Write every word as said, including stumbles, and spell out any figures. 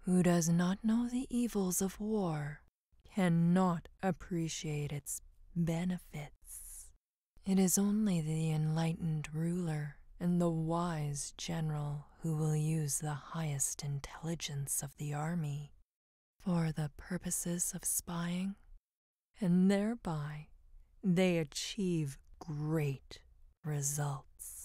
who does not know the evils of war cannot appreciate its benefits. It is only the enlightened ruler and the wise general who will use the highest intelligence of the army for the purposes of spying, and thereby they achieve great results.